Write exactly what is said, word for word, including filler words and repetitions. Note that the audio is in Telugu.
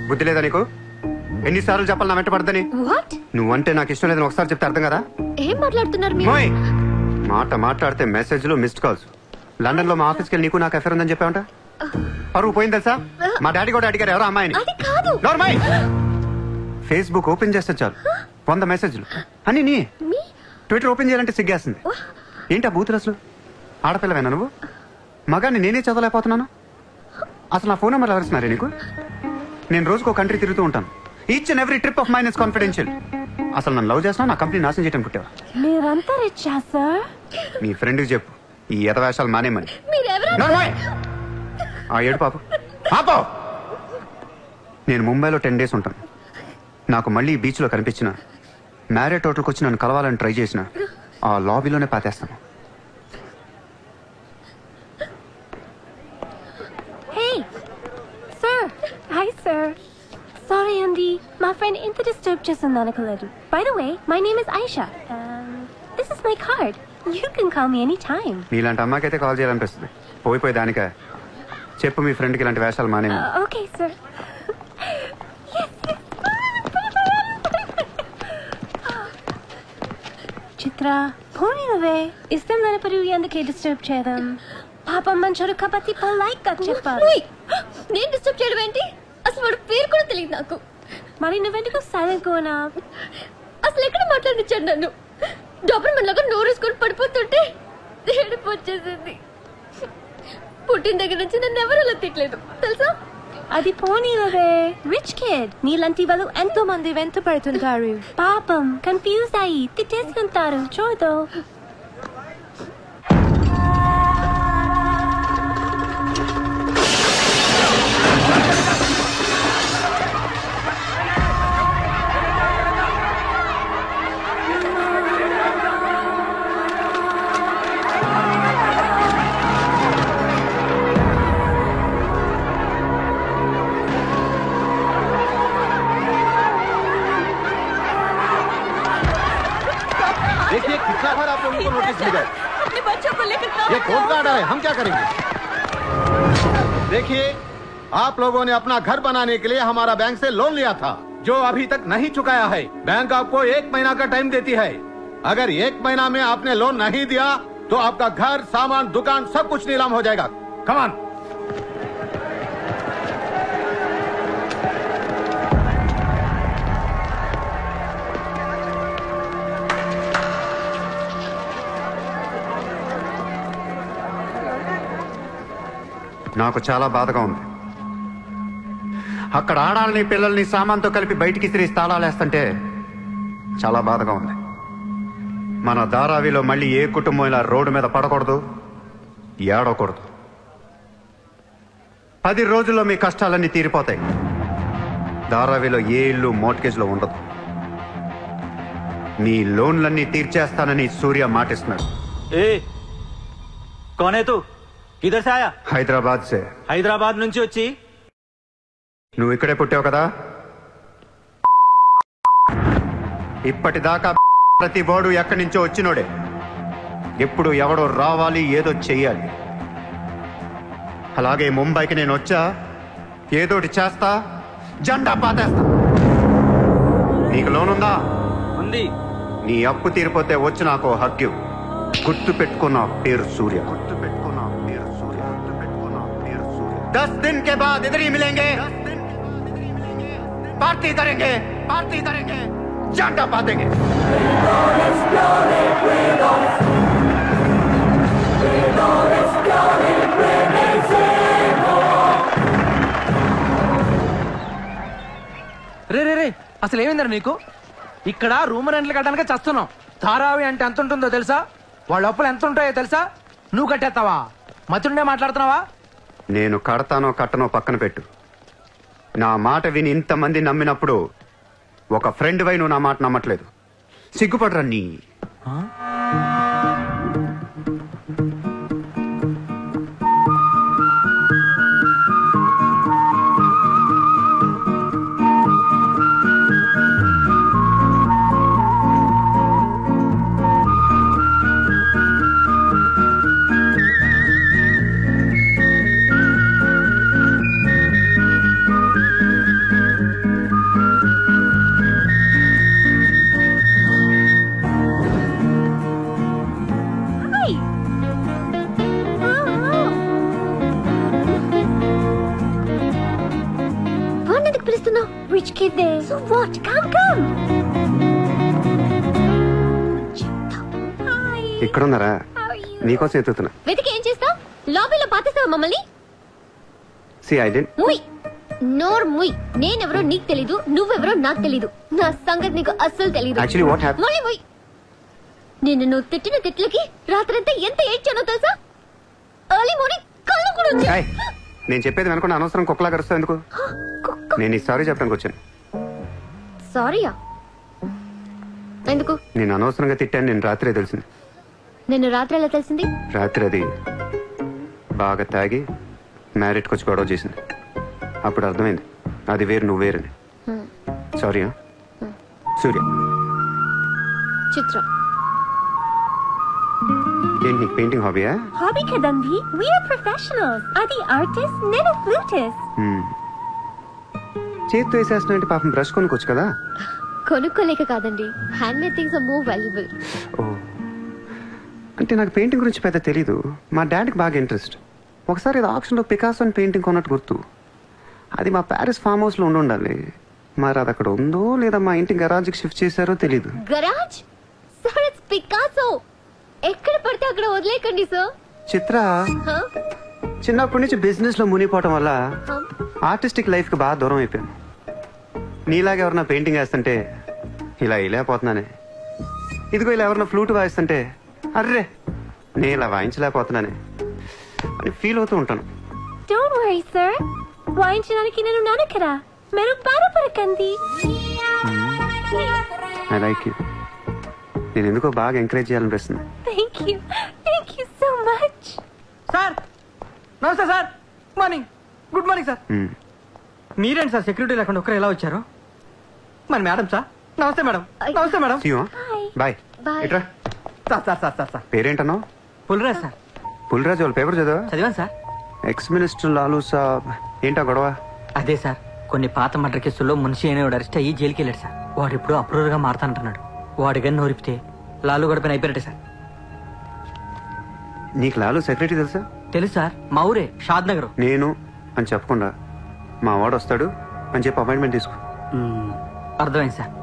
బుద్ధి లేదా నీకు? ఎన్నిసార్లు చెప్పాలి నా వెంట పడదని? నువ్వంటే నాకు ఇష్టం లేదని ఒకసారి చెప్తే అర్థం కదా? ఏం మాట్లాడుతున్నారు మీరు? మాట మాట్లాడితే మెసేజ్లు మిస్డ్ కాల్స్. లండన్ లో మా ఆఫీస్కి వెళ్ళి నీకు నాకు ఎఫర్ ఉందని చెప్పావంట. పరువు పోయింది తెలుసా? మా డాడీ కూడా అడిగారు ఎవరో అమ్మాయిని. ఫేస్బుక్ ఓపెన్ చేస్తే చాలు వంద మెసేజ్లు అని. నీ ట్విట్టర్ ఓపెన్ చేయాలంటే సిగ్గేస్తుంది. ఏంటా బూతులు అసలు? ఆడపిల్లవేనా నువ్వు? మగాన్ని నేనే చదవలేకపోతున్నాను. అసలు నా ఫోన్ నెంబర్ ఎవరిస్తున్నారే నీకు? నేను రోజుకో కంట్రీ తిరుగుతూ ఉంటాను. Each and every trip of mine is confidential. అసలు నన్ను లవ్ చేస్తున్నా, నా కంపెనీ నాశనం చేయడం పుట్టావా? మీరంతా రిచ్చా సార్? మీ ఫ్రెండ్కి చెప్పు ఈ ఎదవేషాలు మానేమని. ఆ ఏడు పాప పాప. నేను ముంబైలో టెన్ డేస్ ఉంటాను. నాకు మళ్ళీ బీచ్ లో కనిపించిన మ్యారేట్ హోటల్కి వచ్చి నన్ను కలవాలని ట్రై చేసిన ఆ లాబీలోనే పాతేస్తాను. Hey, sir. Hi, sir. Sorry, Andy. My friend ఇంత డిస్టర్బ్ చేసింది అనుకోలేదు. By the way, my name is Aisha. Um, this is my card. You can call me anytime. నీలాంటి అమ్మాయికైతే కాల్ చేయాలనిపిస్తుంది. పోయి పోయి దానికే చెప్పు మీ ఫ్రెండ్కి ఇలాంటి వేషాలు మానే. Okay sir. చిత్ర పోనీ నువ్వే ఇష్టం లేనప్పుడు ఎందుకే డిస్టర్బ్ చేయడం? పాపం మంచోడు కాబట్టి పొలైట్ గా చెప్పాలి. నేను డిస్టర్బ్ చేయడం ఏంటి? అసలు వాడు పేరు కూడా తెలియదు నాకు. మరి నువ్వెందుకు సైలెంట్ కోనా? అసలు ఎక్కడ మాట్లాడించాడు నన్ను? డబ్బులు మనలాగా నోరేసుకొని పడిపోతుంటే ఏడుపు వచ్చేసింది. పుట్టిన దగ్గర నుంచి నన్ను ఎవరు అలా తిట్టలేదు తెలుసా? అది పోనీలవే. రిచ్ కిడ్ నీలాంటి వాళ్ళు ఎంతో మంది వెంట పడుతుంటారు. పాపం కన్ఫ్యూజ్ అయ్యి తిట్టేసుకుంటారు. చూడు कितना बार आप लोगों को नोटिस मिल गए? अपने बच्चों को लेकर ये कौन सा ऑर्डर है? हम क्या करेंगे? देखिए, आप लोगों ने अपना घर बनाने के लिए हमारा बैंक से लोन लिया था, जो अभी तक नहीं चुकाया है। बैंक आपको एक महीना का टाइम देती है। अगर एक महीना में आपने लोन नहीं दिया तो आपका घर, सामान, दुकान सब कुछ नीलाम हो जाएगा। Come on. నాకు చాలా బాధగా ఉంది. అక్కడ ఆడాలని పిల్లల్ని సామాన్తో కలిపి బయటికి తిరిగి తాళాలేస్తుంటే చాలా బాధగా ఉంది. మన ధారావిలో మళ్ళీ ఏ కుటుంబం ఇలా రోడ్డు మీద పడకూడదు, ఏడవకూడదు. పది రోజుల్లో మీ కష్టాలన్నీ తీరిపోతాయి. ధారావిలో ఏ ఇల్లు మోర్ట్గేజ్లో ఉండదు. మీ లోన్లన్నీ తీర్చేస్తానని సూర్య మాటిస్తున్నాడు. ఏ కోనే తూ? కిధర్ సే ఆయా? హైదరాబాద్ సే. హైదరాబాద్ నుంచి వచ్చి నువ్వు ఇక్కడే పుట్టావు కదా? ఇప్పటిదాకా ప్రతి వాడు ఎక్కడి నుంచో వచ్చినోడే. ఎప్పుడు ఎవడో రావాలి, ఏదో చెయ్యాలి. అలాగే ముంబైకి నేను వచ్చా, ఏదోటి చేస్తా, జెండా పాతేస్తా. నీకు లోన్ ఉందా? ఉంది. నీ అప్పు తీరిపోతే వచ్చి నాకు హక్కు. గుర్తు పెట్టుకున్న పేరు సూర్య. గుర్తు పెట్టుకున్న పేరు సూర్య. గుర్తు పెట్టుకున్న పేరు సూర్య. दस दिन के बाद इधर ही मिलेंगे, पार्टी करेंगे, पार्टी करेंगे, झंडा पातेंगे. రే రే రే అసలు ఏమైందరా నీకు? ఇక్కడ రూమ్ రెంట్లు కట్టడానికి చస్తున్నాం. ధారావి అంటే ఎంత ఉంటుందో తెలుసా? వాళ్ళ అప్పులు ఎంత ఉంటాయో తెలుసా? నువ్వు కట్టేస్తావా? మతుండే మాట్లాడుతున్నావా? నేను కడతానో కట్టనో పక్కన పెట్టు. నా మాట విని ఇంతమంది నమ్మినప్పుడు ఒక ఫ్రెండ్ వై నువ్వు నా మాట నమ్మట్లేదు. సిగ్గుపడరా నీ. No, rich kid there. So what? Come, come. Hi. ఇక్కడున్నారా? How are you? నీకోసం ఎత్తుతున్నా. వెతికి ఏం చేస్తావు? లాబీలో పాతేస్తావా మమ్మల్ని? సి ఐ డెంట్. ముయ్ నోర్ ముయ్. నేనెవరో నీకు తెలీదు, నువ్వెవరో నాకు తెలీదు. నా సంగతి నీకు అస్సలు తెలీదు. Actually what happen? ముయ్ ముయ్. నిన్ను నువ్వు తిట్టిన తిట్లకి రాత్రంతా ఎంత ఏడ్చానో తెలుసా? ఎర్లీ మార్నింగ్ కళ్ళు కూడా వచ్చాయి. నేను చెప్పేది అనుకున్న అనవసరం కుక్కలా కరుస్తావు ఎందుకు? నేను ఈ సారీ చెప్పడానికి వచ్చాను. సారీయా? ఎందుకు? నేను అనవసరంగా తిట్టాను. నేను రాత్రే తెలిసింది. నిన్ను రాత్రి ఎలా తెలిసింది? రాత్రి అది బాగా తాగి మ్యారేట్కి వచ్చి గొడవ చేసింది. అప్పుడు అర్థమైంది అది వేరు నువ్వు వేరని. సారీ. సూర్య. చిత్ర. ఏంటి నీకు పెయింటింగ్ హాబీయా? హాబీ కదండి. We are professionals. అది ఆర్టిస్ట్, నేను ఫ్లూటిస్ట్. చేతితో వేసేస్తున్నా అంటే పాపం బ్రష్ కొనుక్కోవచ్చు కదా. కొనుక్కోలేక కాదండి, hand made things are more valuable. ఓ అంటే నాకు పెయింటింగ్ గురించి పెద్ద తెలీదు. మా డాడీకి బాగా ఇంట్రెస్ట్. ఒకసారి ఇది ఆప్షన్లో పికాసో అని పెయింటింగ్ కొన్నట్టు గుర్తు. అది మా ప్యారిస్ ఫామ్ హౌస్లో ఉండి ఉండాలి. మరి అది అక్కడ ఉందో లేదా మా ఇంటి గరాజ్కి షిఫ్ట్ చేశారో తెలీదు. గరాజ్? Sir it's Picasso. ఎక్కడ పడితే అక్కడ వదిలేకండి సార్. చిత్ర చిన్నప్పటి నుంచి బిజినెస్ లో మునిగిపోవటం వల్ల Huh? ఆర్టిస్టిక్ లైఫ్ కి బాగా దూరం అయిపోయాను. నీలాగా ఎవరన్నా పెయింటింగ్ వేస్తుంటే ఇలా వేయలేకపోతున్నానే. ఇదిగో ఇలా ఎవరన్నా ఫ్లూట్ వాయిస్తుంటే అర్రే నేను ఇలా వాయించలేకపోతున్నానే అని ఫీల్ అవుతూ ఉంటాను. డోంట్ వరీ సార్, వాయించడానికి నేను ఉన్నాను కదా, మీరు బాధపడకండి. I like you. నేను ఎందుకో బాగా ఎంకరేజ్ చేయాలనిపిస్తుంది. Thank you, thank you so much. Sir నమస్తే sir. Good morning. Good morning sir. Hmm. మీరేంటి సార్ సెక్యూరిటీ లేకుండా ఒక్కరు ఎలా వచ్చారు? మరి మేడం సార్. నమస్తే మేడం. నమస్తే madam. See you, huh? Bye. Bye. Bye. ఇట్రా. Sir sir sir sir sir పేరేంటన్నావు? పుల్రాజ్ సార్. పుల్రాజు వాళ్ళ పేపర్ చదివా? చదివాను సార్. ఎక్స్ మినిస్టర్ లాలూ సాబ్ ఏంటా గొడవ? అదే సార్, కొన్ని పాత మర్డర్ కేసుల్లో మున్షి అనేవాడు అరెస్ట్ అయ్యి జైలుకి వెళ్ళాడు సార్. వాడు ఇప్పుడు అప్రూవర్ గా మారుతానంటున్నాడు. వాడి గన్ను నోరిపితే లాలు గడపని అయిపోయారట సార్. నీకు లాలూ సెక్రటరీ తెలుసా? తెలుసు సార్, మా ఊరే షాద్ నగర్. నేను అని చెప్పకుండా మా వాడు వస్తాడు అని చెప్పి అపాయింట్మెంట్ తీసుకో. అర్థమైంది సార్.